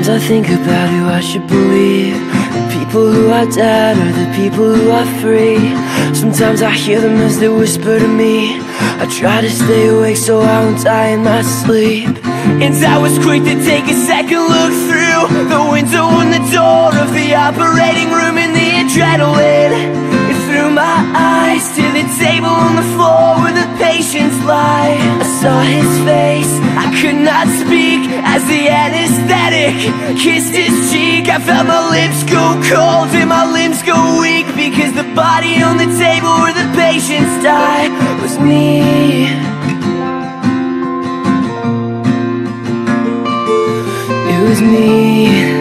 I think about who I should believe. The people who are dead or the people who are free. Sometimes I hear them as they whisper to me. I try to stay awake so I won't die in my sleep. And I was quick to take a second look through the window and the door of the operating room, and the adrenaline it threw my eyes to the table on the floor where the patients lie. I saw his face, I could not speak as the anesthetic kissed his cheek. I felt my lips go cold and my limbs go weak, because the body on the table where the patients die was me. It was me.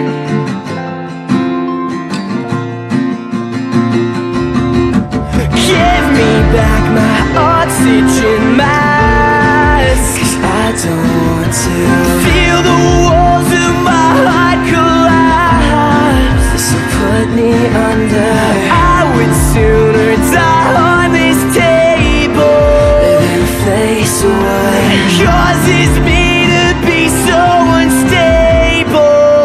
Give me back my oxygen mask, 'cause I don't want to feel the walls of my heart collapse. This'll put me under. I would sooner die on this table than face what causes me to be so unstable.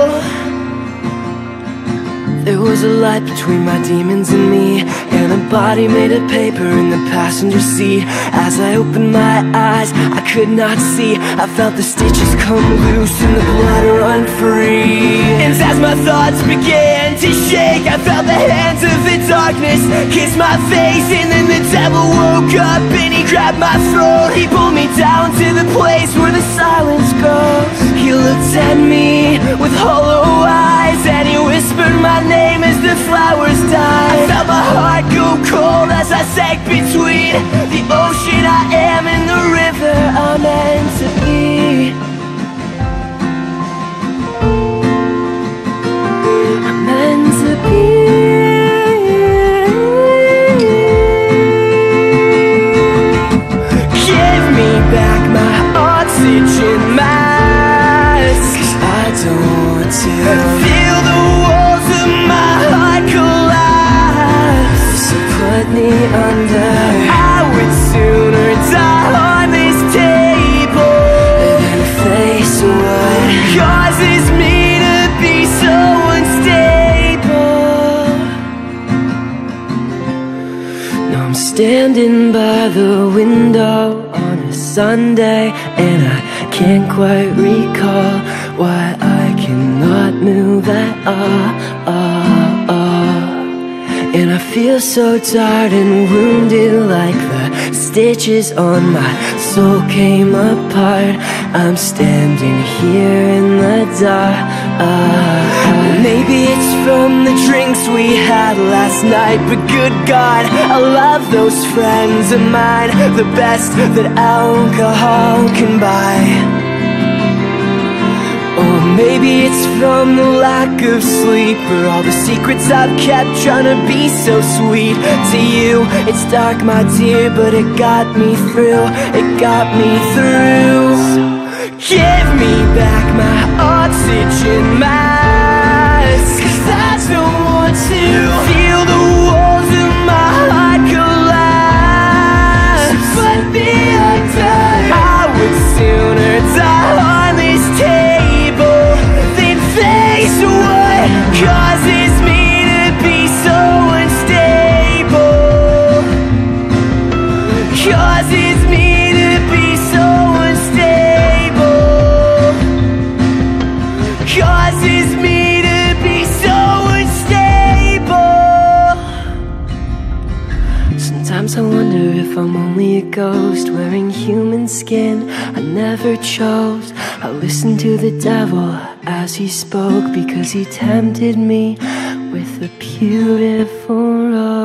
There was a light between my demons and me, and a body made of paper in the passenger seat. As I opened my eyes, I could not see. I felt the stitches come loose and the blood run free. And as my thoughts began to shake, I felt the hands of the darkness kiss my face. And then the devil woke up and he grabbed my throat. He pulled me down to the place where the silence goes. He looked at me with hollow eyes, and he whispered my name as the flowers died. I felt my heart go cold as I sank between the ocean I am and the river I'm meant to be. I'm meant to be. Give me back my oxygen mask, 'cause I don't want to feel the walls of my heart collapse. This'll put me under. I would sooner die on this table than face what causes me to be so unstable. Now I'm standing by the window on a Sunday, and I can't quite recall why I cannot move at all. And I feel so tired and wounded, like the stitches on my soul came apart. I'm standing here in the dark. Maybe it's from the drinks we had last night, but good God, I love those friends of mine, the best that alcohol can buy. Or maybe it's from the lack of sleep, or all the secrets I've kept trying to be so sweet. To you, it's dark, my dear, but it got me through. It got me through. Give me back my oxygen mask, 'cause I don't want to feel the walls of my heart collapse. Put me under. I would sooner die on this table than face what causes me to be so unstable. Causes me to be so unstable. Causes me to be so unstable. Sometimes I wonder if I'm only a ghost wearing human skin I never chose. I listened to the devil as he spoke, because he tempted me with a beautiful rose.